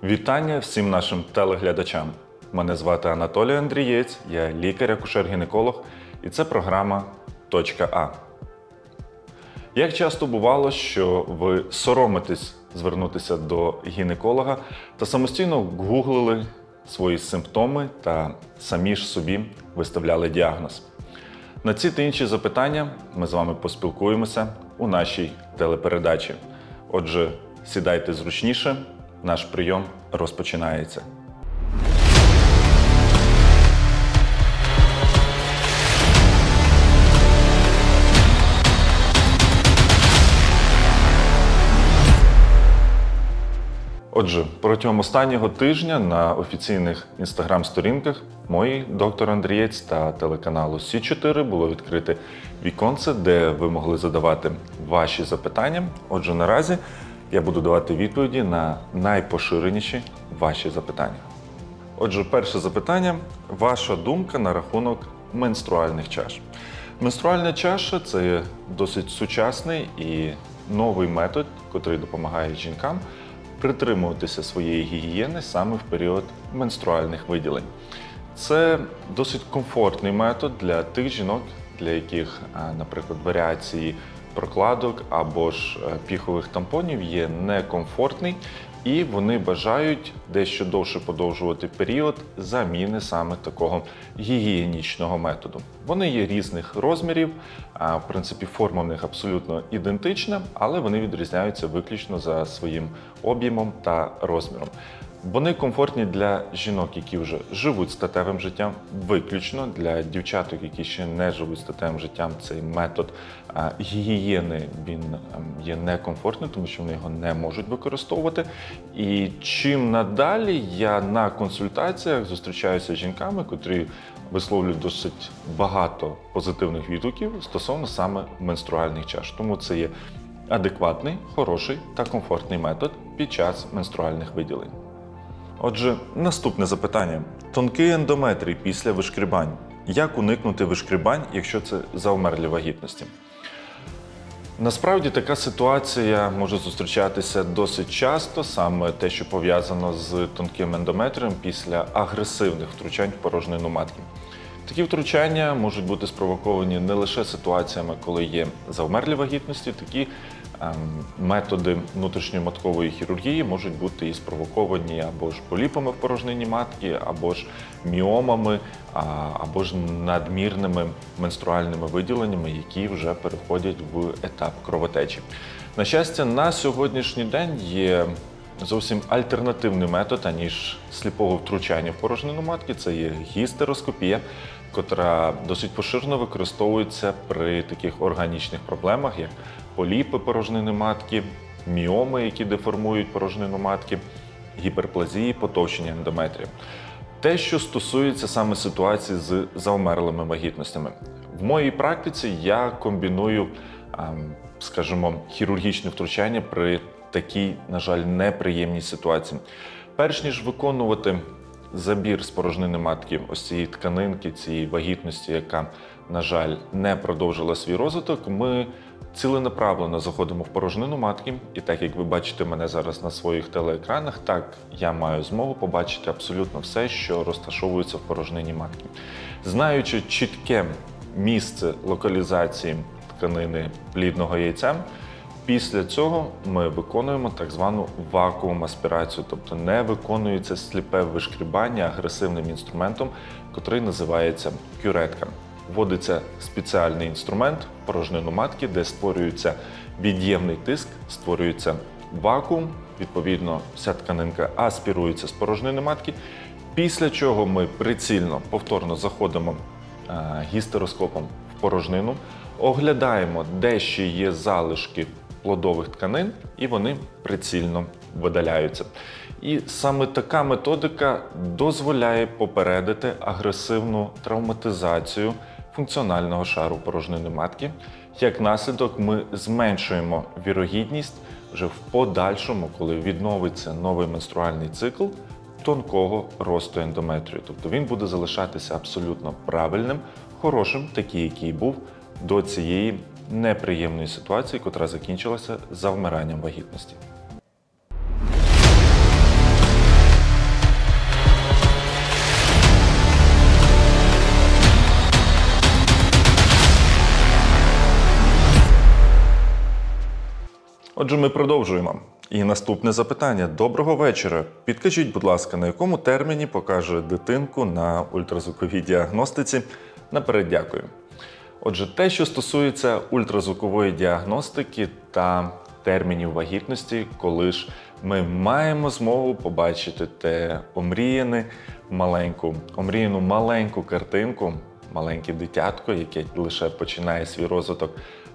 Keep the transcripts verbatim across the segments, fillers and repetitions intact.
Вітання всім нашим телеглядачам. Мене звати Анатолій Андрієць, я лікар-акушер-гінеколог, і це програма «Точка А». Як часто бувало, що ви соромитесь звернутися до гінеколога та самостійно гуглили свої симптоми та самі ж собі виставляли діагноз? На ці та інші запитання ми з вами поспілкуємося у нашій телепередачі. Отже, сідайте зручніше, наш прийом розпочинається. Отже, протягом останнього тижня на офіційних інстаграм-сторінках моїй доктор Андрієць та телеканалу Сі чотири було відкрите віконце, де ви могли задавати ваші запитання. Отже, наразі я буду давати відповіді на найпоширеніші ваші запитання. Отже, перше запитання – ваша думка на рахунок менструальних чаш. Менструальна чаша – це досить сучасний і новий метод, який допомагає жінкам притримуватися своєї гігієни саме в період менструальних виділень. Це досить комфортний метод для тих жінок, для яких, наприклад, варіації прокладок або ж піхових тампонів є некомфортний, і вони бажають дещо довше подовжувати період заміни саме такого гігієнічного методу. Вони є різних розмірів, в принципі, форма в них абсолютно ідентична, але вони відрізняються виключно за своїм об'ємом та розміром. Вони комфортні для жінок, які вже живуть статевим життям, виключно для дівчаток, які ще не живуть статевим життям. Цей метод гігієни він є некомфортним, тому що вони його не можуть використовувати. І чим надалі я на консультаціях зустрічаюся з жінками, котрі висловлюють досить багато позитивних відгуків стосовно саме менструальних чаш. Тому це є адекватний, хороший та комфортний метод під час менструальних виділень. Отже, наступне запитання. Тонкий ендометрій після вишкрібань. Як уникнути вишкрібань, якщо це завмерлі вагітності? Насправді, така ситуація може зустрічатися досить часто, саме те, що пов'язано з тонким ендометрієм після агресивних втручань в порожнину матки. Такі втручання можуть бути спровоковані не лише ситуаціями, коли є завмерлі вагітності, такі ем, методи внутрішньоматкової хірургії можуть бути і спровоковані або ж поліпами в порожнині матки, або ж міомами, а, або ж надмірними менструальними виділеннями, які вже переходять в етап кровотечі. На щастя, на сьогоднішній день є зовсім альтернативний метод, аніж сліпого втручання в порожнину матки. Це є гістероскопія, котра досить поширено використовується при таких органічних проблемах, як поліпи порожнини матки, міоми, які деформують порожнину матки, гіперплазії, потовщення ендометрію. Те, що стосується саме ситуації з завмерлими вагітностями. В моїй практиці я комбіную, скажімо, хірургічне втручання при такій, на жаль, неприємній ситуації. Перш ніж виконувати забір з порожнини матки ось цієї тканинки, цієї вагітності, яка, на жаль, не продовжила свій розвиток, ми ціленаправлено заходимо в порожнину матки. І так, як ви бачите мене зараз на своїх телеекранах, так я маю змогу побачити абсолютно все, що розташовується в порожнині матки. Знаючи чітке місце локалізації тканини плідного яйця, після цього ми виконуємо так звану вакуум-аспірацію, тобто не виконується сліпе вишкрібання агресивним інструментом, який називається кюретка. Вводиться спеціальний інструмент в порожнину матки, де створюється від'ємний тиск, створюється вакуум, відповідно вся тканинка аспірується з порожнини матки, після чого ми прицільно повторно заходимо гістероскопом в порожнину, оглядаємо, де ще є залишки плодових тканин, і вони прицільно видаляються. І саме така методика дозволяє попередити агресивну травматизацію функціонального шару порожнини матки. Як наслідок, ми зменшуємо вірогідність вже в подальшому, коли відновиться новий менструальний цикл, тонкого росту ендометрію. Тобто він буде залишатися абсолютно правильним, хорошим, такий, який був до цієї неприємної ситуації, котра закінчилася завмиранням вагітності. Отже, ми продовжуємо. І наступне запитання. Доброго вечора. Підкажіть, будь ласка, на якому терміні покаже дитинку на ультразвуковій діагностиці? Наперед дякую. Отже, те, що стосується ультразвукової діагностики та термінів вагітності, коли ж ми маємо змогу побачити те омріяне маленьку, омріяну маленьку картинку, маленьке дитятко, яке лише починає свій розвиток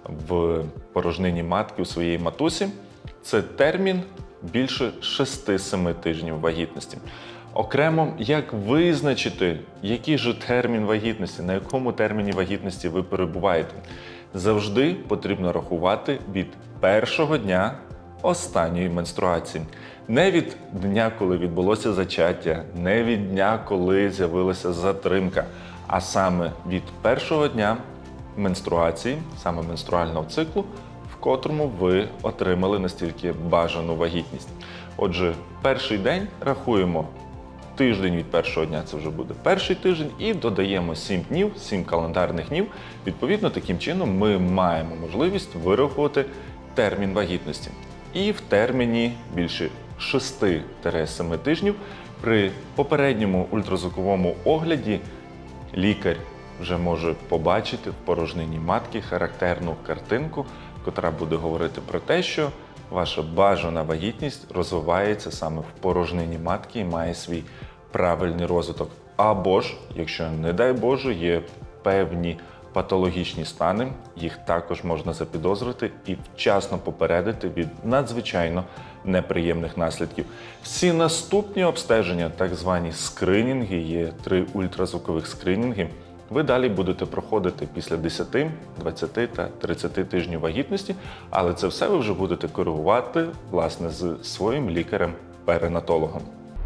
в порожнині матки у своєї матусі, це термін більше шести-семи тижнів вагітності. Окремо, як визначити, який же термін вагітності, на якому терміні вагітності ви перебуваєте, завжди потрібно рахувати від першого дня останньої менструації. Не від дня, коли відбулося зачаття, не від дня, коли з'явилася затримка, а саме від першого дня менструації, саме менструального циклу, в котрому ви отримали настільки бажану вагітність. Отже, перший день рахуємо тиждень від першого дня, це вже буде перший тиждень, і додаємо сім днів, сім календарних днів. Відповідно, таким чином ми маємо можливість вирахувати термін вагітності. І в терміні більше шести-семи тижнів при попередньому ультразвуковому огляді лікар вже може побачити в порожнині матки характерну картинку, котра буде говорити про те, що ваша бажана вагітність розвивається саме в порожнині матки і має свій правильний розвиток. Або ж, якщо, не дай Боже, є певні патологічні стани, їх також можна запідозрити і вчасно попередити від надзвичайно неприємних наслідків. Всі наступні обстеження, так звані скринінги, є три ультразвукових скринінги, ви далі будете проходити після десяти, двадцяти та тридцяти тижнів вагітності, але це все ви вже будете коригувати, власне, з своїм лікарем-перинатологом.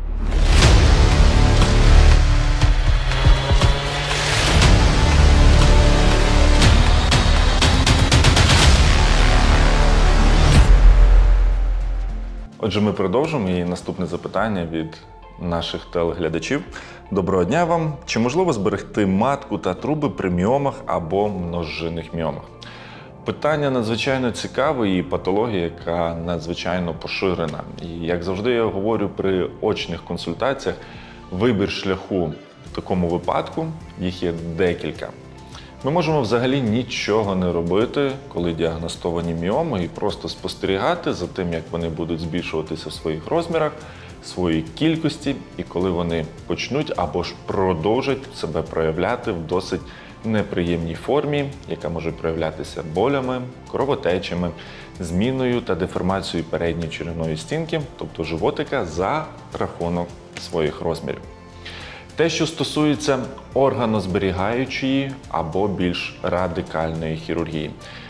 Отже, ми продовжимо, і наступне запитання від наших телеглядачів. Доброго дня вам! Чи можливо зберегти матку та труби при міомах або множинних міомах? Питання надзвичайно цікаве і патологія, яка надзвичайно поширена. І, як завжди я говорю при очних консультаціях, вибір шляху в такому випадку, їх є декілька. Ми можемо взагалі нічого не робити, коли діагностовані міоми, і просто спостерігати за тим, як вони будуть збільшуватися в своїх розмірах, своїй кількості, і коли вони почнуть або ж продовжать себе проявляти в досить неприємній формі, яка може проявлятися болями, кровотечами, зміною та деформацією передньої черевної стінки, тобто животика, за рахунок своїх розмірів. Те, що стосується органозберігаючої або більш радикальної хірургії.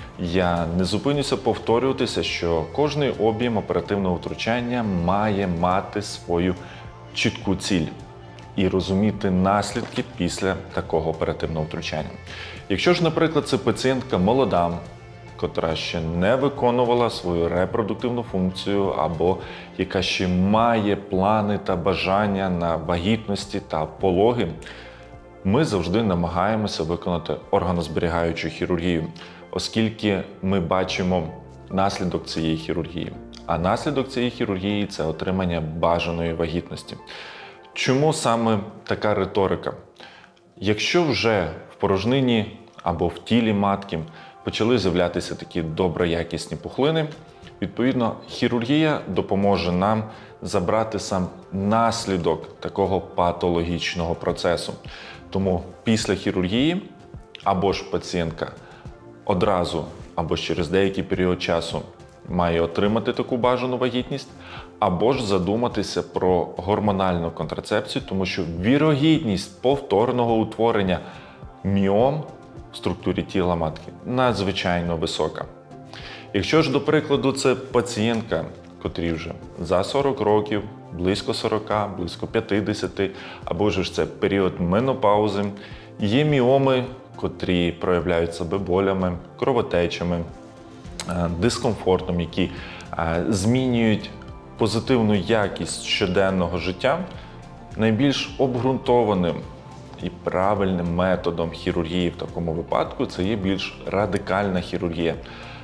Я не зупинюся повторюватися, що кожний об'єм оперативного втручання має мати свою чітку ціль і розуміти наслідки після такого оперативного втручання. Якщо ж, наприклад, це пацієнтка молода, котра ще не виконувала свою репродуктивну функцію, або яка ще має плани та бажання на вагітності та пологи, ми завжди намагаємося виконати органозберігаючу хірургію, оскільки ми бачимо наслідок цієї хірургії. А наслідок цієї хірургії – це отримання бажаної вагітності. Чому саме така риторика? Якщо вже в порожнині або в тілі матки почали з'являтися такі доброякісні пухлини, відповідно, хірургія допоможе нам забрати сам наслідок такого патологічного процесу. Тому після хірургії або ж пацієнтка одразу або через деякий період часу має отримати таку бажану вагітність, або ж задуматися про гормональну контрацепцію, тому що вірогідність повторного утворення міом в структурі тіла матки надзвичайно висока. Якщо ж, до прикладу, це пацієнтка, котрій вже за сорок років, близько сорока, близько п'ятдесяти, або ж це період менопаузи, є міоми, котрі проявляють себе болями, кровотечами, дискомфортом, які змінюють позитивну якість щоденного життя, найбільш обґрунтованим і правильним методом хірургії в такому випадку це є більш радикальна хірургія.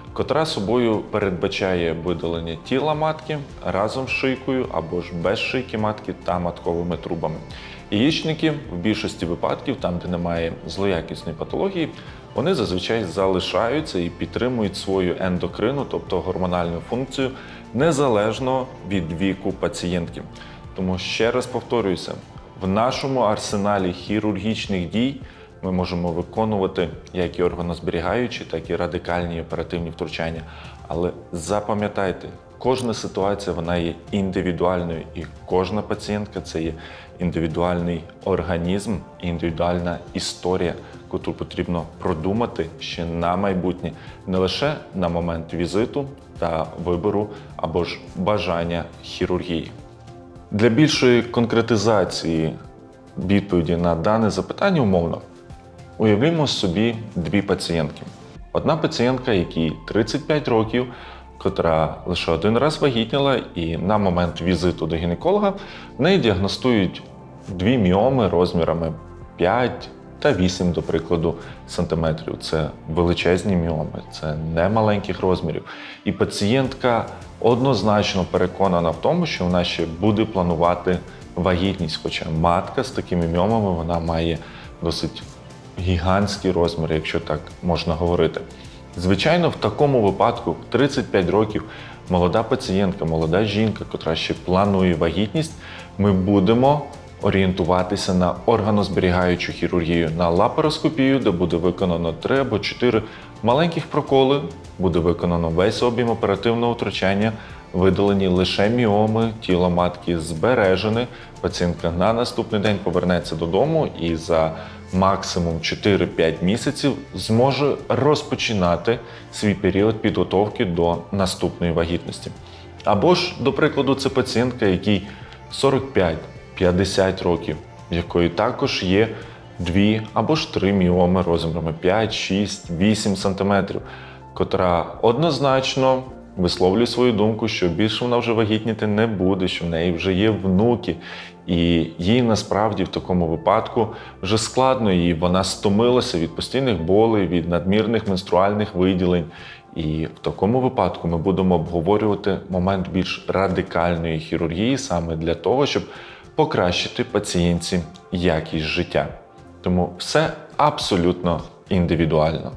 котра собою передбачає видалення тіла матки разом з шийкою або ж без шийки матки та матковими трубами. Яєчники в більшості випадків, там де немає злоякісної патології, вони зазвичай залишаються і підтримують свою ендокринну, тобто гормональну функцію, незалежно від віку пацієнтки. Тому ще раз повторююся, в нашому арсеналі хірургічних дій ми можемо виконувати як і органозберігаючі, так і радикальні оперативні втручання. Але запам'ятайте, кожна ситуація вона є індивідуальною, і кожна пацієнтка – це є індивідуальний організм, індивідуальна історія, яку потрібно продумати ще на майбутнє, не лише на момент візиту та вибору або ж бажання хірургії. Для більшої конкретизації відповіді на дане запитання умовно уявімо собі дві пацієнтки. Одна пацієнтка, якій тридцять п'ять років, котра лише один раз вагітніла, і на момент візиту до гінеколога в неї діагностують дві міоми розмірами п'ять та вісім, до прикладу, сантиметрів. Це величезні міоми, це не маленьких розмірів. І пацієнтка однозначно переконана в тому, що вона ще буде планувати вагітність, хоча матка з такими міомами, вона має досить гігантські розміри, якщо так можна говорити. Звичайно, в такому випадку, в тридцять п'ять років, молода пацієнтка, молода жінка, котра ще планує вагітність, ми будемо орієнтуватися на органозберігаючу хірургію, на лапароскопію, де буде виконано три або чотири маленьких проколи, буде виконано весь об'єм оперативного втручання, видалені лише міоми, тіло матки збережене, пацієнтка на наступний день повернеться додому і за максимум чотири-п'ять місяців зможе розпочинати свій період підготовки до наступної вагітності. Або ж, до прикладу, це пацієнтка, якій сорок п'ять - п'ятдесят років, в якої також є дві або ж три міоми розмірами п'ять, шість, вісім сантиметрів, котра однозначно висловлює свою думку, що більше вона вже вагітніти не буде, що в неї вже є внуки, і їй насправді в такому випадку вже складно, і вона стомилася від постійних болей, від надмірних менструальних виділень. І в такому випадку ми будемо обговорювати момент більш радикальної хірургії саме для того, щоб покращити пацієнтці якість життя. Тому все абсолютно індивідуально.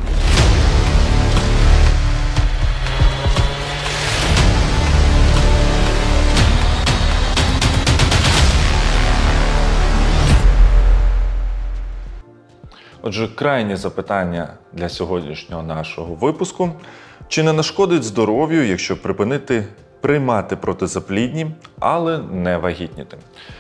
Отже, крайнє запитання для сьогоднішнього нашого випуску. Чи не нашкодить здоров'ю, якщо припинити приймати протизаплідні, але не вагітніти?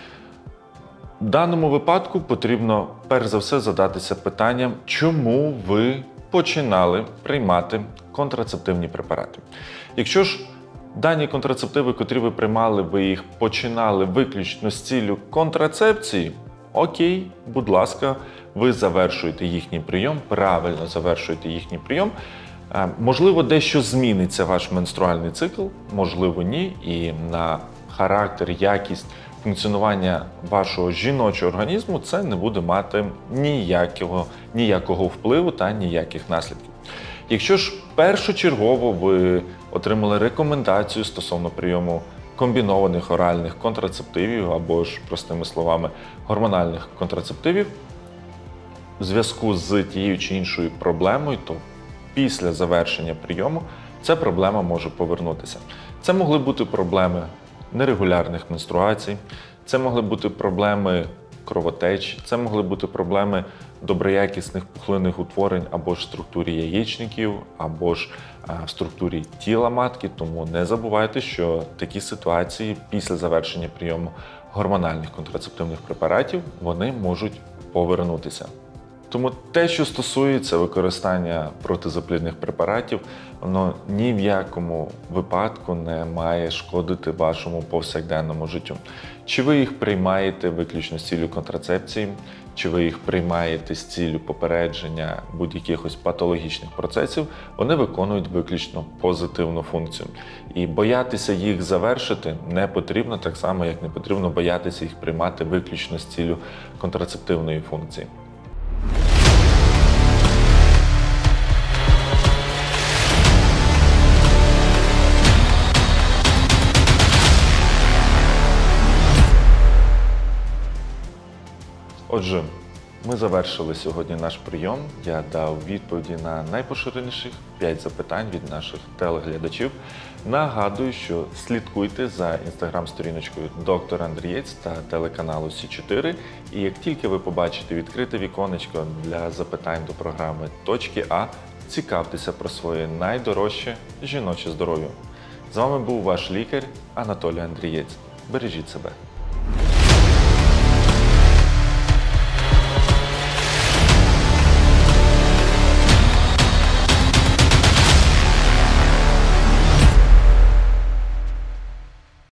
В даному випадку потрібно перш за все задатися питанням, чому ви починали приймати контрацептивні препарати. Якщо ж дані контрацептиви, котрі ви приймали, ви їх починали виключно з ціллю контрацепції, окей, будь ласка, ви завершуєте їхній прийом, правильно завершуєте їхній прийом. Можливо, дещо зміниться ваш менструальний цикл, можливо, ні, і на характер, якість функціонування вашого жіночого організму це не буде мати ніякого, ніякого впливу та ніяких наслідків. Якщо ж першочергово ви отримали рекомендацію стосовно прийому комбінованих оральних контрацептивів або ж, простими словами, гормональних контрацептивів, в зв'язку з тією чи іншою проблемою, то після завершення прийому ця проблема може повернутися. Це могли бути проблеми нерегулярних менструацій, це могли бути проблеми кровотеч, це могли бути проблеми доброякісних пухлинних утворень або ж в структурі яєчників, або ж в структурі тіла матки. Тому не забувайте, що такі ситуації після завершення прийому гормональних контрацептивних препаратів, вони можуть повернутися. Тому те, що стосується використання протизаплідних препаратів, воно ні в якому випадку не має шкодити вашому повсякденному життю. Чи ви їх приймаєте виключно з ціллю контрацепції, чи ви їх приймаєте з ціллю попередження будь-яких патологічних процесів, вони виконують виключно позитивну функцію. І боятися їх завершити не потрібно, так само, як не потрібно боятися їх приймати виключно з ціллю контрацептивної функції. Отже, ми завершили сьогодні наш прийом. Я дав відповіді на найпоширеніших п'ять запитань від наших телеглядачів. Нагадую, що слідкуйте за інстаграм-сторіночкою доктор Андрієць та телеканалу Сі чотири. І як тільки ви побачите відкрите віконечко для запитань до програми «Точки А», цікавтеся про своє найдорожче жіноче здоров'я. З вами був ваш лікар Анатолій Андрієць. Бережіть себе.